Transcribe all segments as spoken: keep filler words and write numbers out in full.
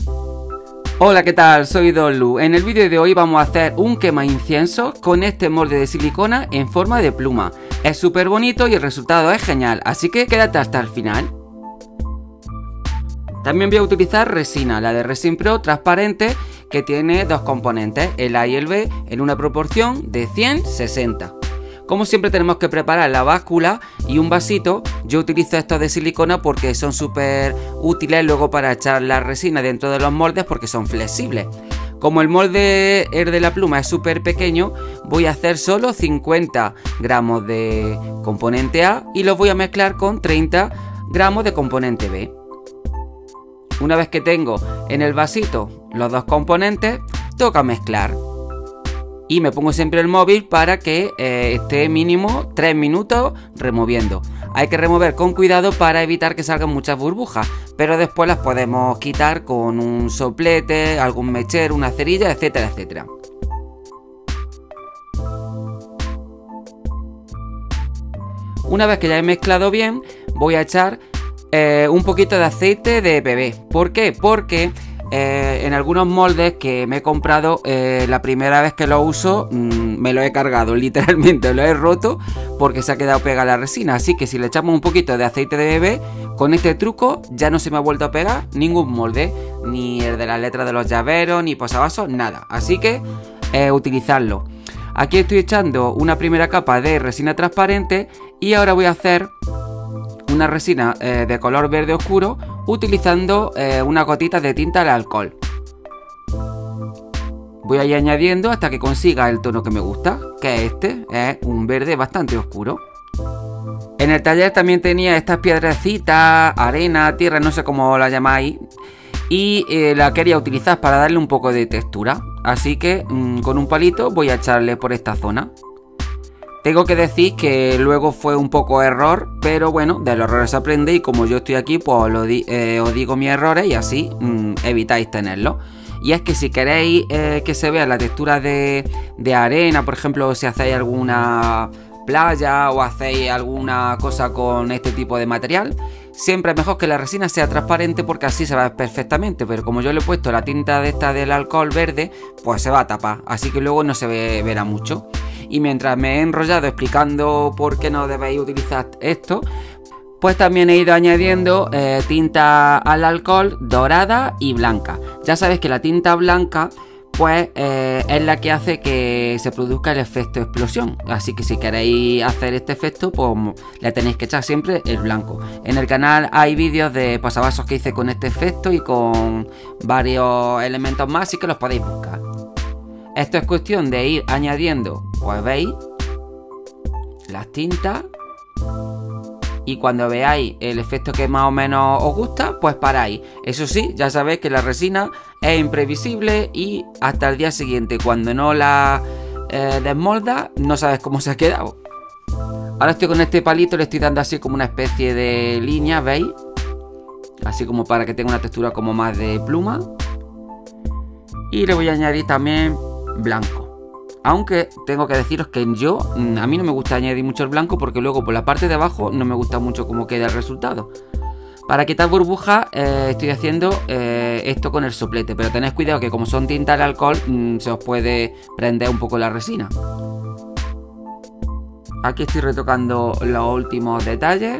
Hola, ¿qué tal? Soy Don Lu. En el vídeo de hoy vamos a hacer un quema incienso con este molde de silicona en forma de pluma. Es súper bonito y el resultado es genial, así que quédate hasta el final. También voy a utilizar resina, la de Resin Pro transparente, que tiene dos componentes, el A y el B, en una proporción de cien sesenta. Como siempre tenemos que preparar la báscula y un vasito. Yo utilizo estos de silicona porque son súper útiles luego para echar la resina dentro de los moldes porque son flexibles. Como el molde el de la pluma es súper pequeño, voy a hacer solo cincuenta gramos de componente A y los voy a mezclar con treinta gramos de componente B. Una vez que tengo en el vasito los dos componentes, toca mezclar. Y me pongo siempre el móvil para que eh, esté mínimo tres minutos removiendo. Hay que remover con cuidado para evitar que salgan muchas burbujas, pero después las podemos quitar con un soplete, algún mechero, una cerilla, etcétera, etcétera. Una vez que ya he mezclado bien, voy a echar eh, un poquito de aceite de bebé. ¿Por qué? Porque Eh, en algunos moldes que me he comprado, eh, la primera vez que lo uso mmm, me lo he cargado, literalmente lo he roto porque se ha quedado pegada la resina. Así que si le echamos un poquito de aceite de bebé, con este truco ya no se me ha vuelto a pegar ningún molde, ni el de las letras de los llaveros, ni posavasos, nada. Así que eh, utilizarlo. Aquí estoy echando una primera capa de resina transparente y ahora voy a hacer una resina eh, de color verde oscuro utilizando eh, una gotita de tinta al alcohol. Voy a ir añadiendo hasta que consiga el tono que me gusta, que es este, es un verde bastante oscuro. En el taller también tenía estas piedrecitas, arena, tierra, no sé cómo la llamáis, y eh, la quería utilizar para darle un poco de textura, así que mmm, con un palito voy a echarle por esta zona. Tengo que decir que luego fue un poco error, pero bueno, de los errores se aprende y como yo estoy aquí, pues lo di eh, os digo mis errores y así mmm, evitáis tenerlos. Y es que si queréis eh, que se vea la textura de, de arena, por ejemplo, si hacéis alguna playa o hacéis alguna cosa con este tipo de material, siempre es mejor que la resina sea transparente porque así se va a ver perfectamente, pero como yo le he puesto la tinta de esta del alcohol verde, pues se va a tapar, así que luego no se ve, verá mucho. Y mientras me he enrollado explicando por qué no debéis utilizar esto, pues también he ido añadiendo eh, tinta al alcohol dorada y blanca. Ya sabéis que la tinta blanca pues eh, es la que hace que se produzca el efecto explosión. Así que si queréis hacer este efecto, pues le tenéis que echar siempre el blanco. En el canal hay vídeos de posavasos que hice con este efecto y con varios elementos más, así que los podéis buscar. Esto es cuestión de ir añadiendo, pues veis, las tintas. Y cuando veáis el efecto que más o menos os gusta, pues paráis. Eso sí, ya sabéis que la resina es imprevisible y hasta el día siguiente, cuando no la eh, desmolda, no sabes cómo se ha quedado. Ahora estoy con este palito, le estoy dando así como una especie de línea, ¿veis? Así como para que tenga una textura como más de pluma. Y le voy a añadir también blanco. Aunque tengo que deciros que yo, a mí no me gusta añadir mucho el blanco porque luego por la parte de abajo no me gusta mucho cómo queda el resultado. Para quitar burbujas eh, estoy haciendo eh, esto con el soplete, pero tened cuidado que como son tintas de alcohol mmm, se os puede prender un poco la resina. Aquí estoy retocando los últimos detalles.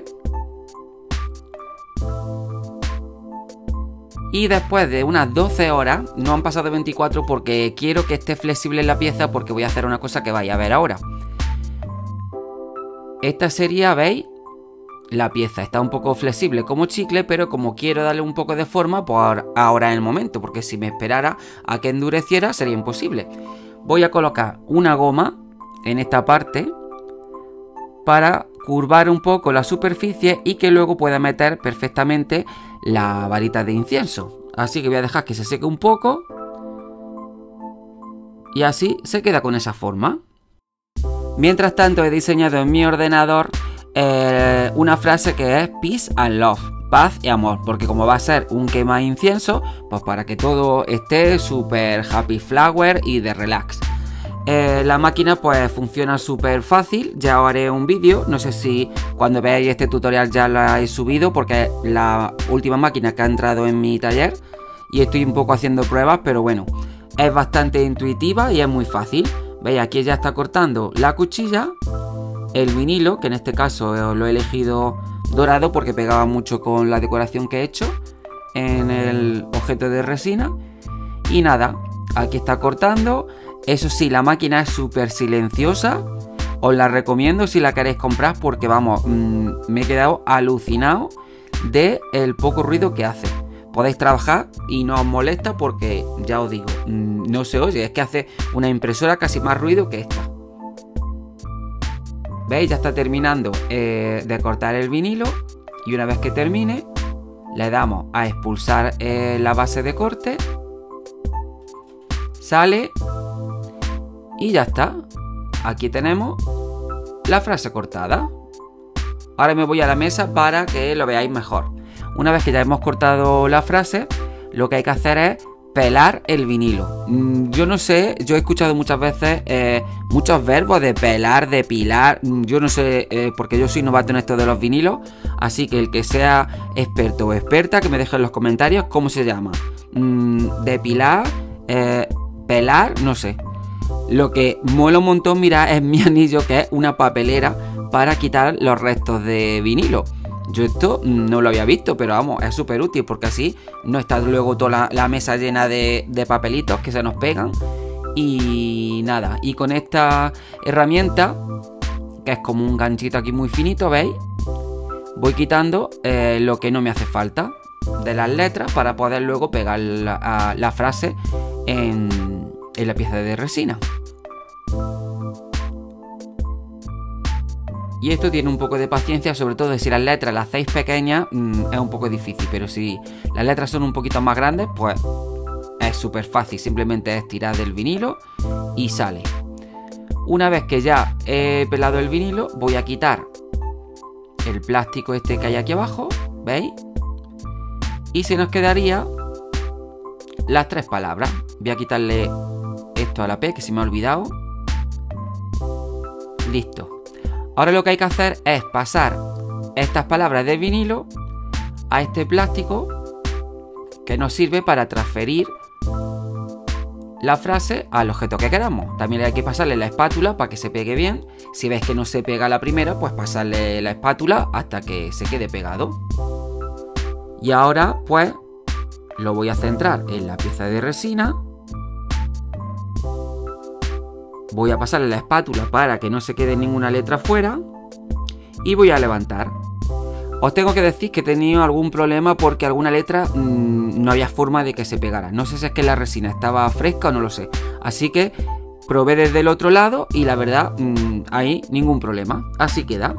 Y después de unas doce horas, no han pasado veinticuatro porque quiero que esté flexible la pieza porque voy a hacer una cosa que vais a ver ahora. Esta sería, ¿veis? La pieza está un poco flexible como chicle, pero como quiero darle un poco de forma, pues ahora es el momento, porque si me esperara a que endureciera sería imposible. Voy a colocar una goma en esta parte para curvar un poco la superficie y que luego pueda meter perfectamente la varita de incienso. Así que voy a dejar que se seque un poco y así se queda con esa forma. Mientras tanto he diseñado en mi ordenador eh, una frase que es Peace and Love, paz y amor, porque como va a ser un quema incienso, pues para que todo esté súper happy flower y de relax. Eh, la máquina pues funciona súper fácil, ya os haré un vídeo, no sé si cuando veáis este tutorial ya la he subido porque es la última máquina que ha entrado en mi taller y estoy un poco haciendo pruebas, pero bueno, es bastante intuitiva y es muy fácil. ¿Veis? Aquí ya está cortando la cuchilla, el vinilo, que en este caso lo he elegido dorado porque pegaba mucho con la decoración que he hecho en el objeto de resina. Y nada, aquí está cortando. Eso sí, la máquina es súper silenciosa. Os la recomiendo si la queréis comprar porque vamos, mmm, me he quedado alucinado de el poco ruido que hace. Podéis trabajar y no os molesta porque, ya os digo, mmm, no se oye. Es que hace una impresora casi más ruido que esta. ¿Veis? Ya está terminando eh, de cortar el vinilo. Y una vez que termine, le damos a expulsar eh, la base de corte. Sale. Y ya está. Aquí tenemos la frase cortada. Ahora me voy a la mesa para que lo veáis mejor. Una vez que ya hemos cortado la frase, lo que hay que hacer es pelar el vinilo. Yo no sé, yo he escuchado muchas veces eh, muchos verbos de pelar, de pilar. Yo no sé, eh, porque yo soy novato en esto de los vinilos. Así que el que sea experto o experta, que me deje en los comentarios cómo se llama. Depilar, eh, pelar, no sé. Lo que mola un montón, mirad, es mi anillo, que es una papelera para quitar los restos de vinilo. Yo esto no lo había visto, pero vamos, es súper útil porque así no está luego toda la, la mesa llena de, de papelitos que se nos pegan. Y nada, y con esta herramienta, que es como un ganchito aquí muy finito, ¿veis? Voy quitando eh, lo que no me hace falta de las letras para poder luego pegar la, la frase en, en la pieza de resina. Y esto tiene un poco de paciencia, sobre todo si las letras las hacéis pequeñas, mmm, es un poco difícil, pero si las letras son un poquito más grandes, pues es súper fácil, simplemente es tirar del vinilo y sale. Una vez que ya he pelado el vinilo, voy a quitar el plástico este que hay aquí abajo, ¿veis? Y se nos quedaría las tres palabras. Voy a quitarle esto a la P, que se me ha olvidado. Listo. Ahora lo que hay que hacer es pasar estas palabras de vinilo a este plástico que nos sirve para transferir la frase al objeto que queramos. También hay que pasarle la espátula para que se pegue bien. Si ves que no se pega la primera, pues pasarle la espátula hasta que se quede pegado. Y ahora pues lo voy a centrar en la pieza de resina. Voy a pasarle la espátula para que no se quede ninguna letra fuera. Y voy a levantar. Os tengo que decir que he tenido algún problema porque alguna letra mmm, no había forma de que se pegara. No sé si es que la resina estaba fresca o no lo sé. Así que probé desde el otro lado y la verdad, mmm, ahí ningún problema. Así queda.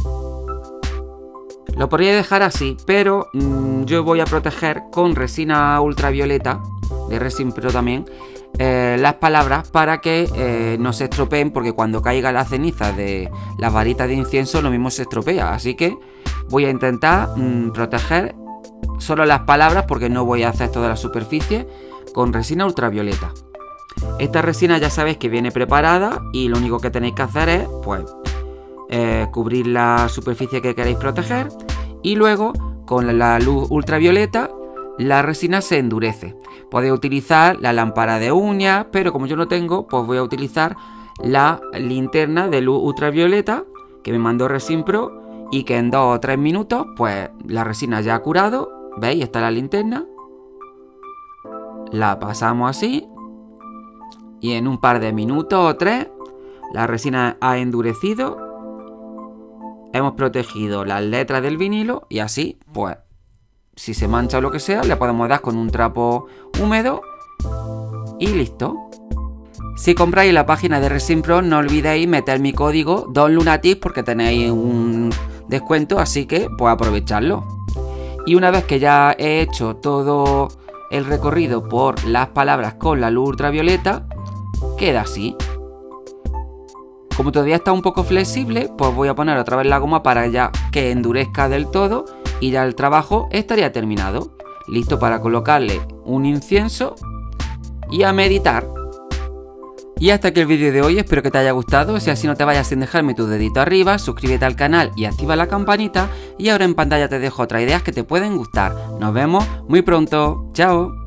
Lo podría dejar así, pero mmm, yo voy a proteger con resina ultravioleta, de Resin Pro también, eh, las palabras para que eh, no se estropeen, porque cuando caiga la ceniza de las varitas de incienso lo mismo se estropea. Así que voy a intentar mmm, proteger solo las palabras, porque no voy a hacer toda la superficie, con resina ultravioleta. Esta resina ya sabéis que viene preparada y lo único que tenéis que hacer es pues eh, cubrir la superficie que queréis proteger, y luego con la luz ultravioleta la resina se endurece. Podéis utilizar la lámpara de uñas, pero como yo no tengo, pues voy a utilizar la linterna de luz ultravioleta que me mandó Resin Pro, y que en dos o tres minutos pues la resina ya ha curado. ¿Veis? Está la linterna. La pasamos así y en un par de minutos o tres la resina ha endurecido. Hemos protegido las letras del vinilo y así pues si se mancha o lo que sea le podemos dar con un trapo húmedo y listo. Si compráis la página de Resin Pro, no olvidéis meter mi código Don Lunatic porque tenéis un descuento, así que pues aprovecharlo. Y una vez que ya he hecho todo el recorrido por las palabras con la luz ultravioleta, queda así. Como todavía está un poco flexible, pues voy a poner otra vez la goma para ya que endurezca del todo, y ya el trabajo estaría terminado. Listo para colocarle un incienso y a meditar. Y hasta aquí el vídeo de hoy, espero que te haya gustado. Si así, no te vayas sin dejarme tu dedito arriba, suscríbete al canal y activa la campanita. Y ahora en pantalla te dejo otras ideas que te pueden gustar. Nos vemos muy pronto. Chao.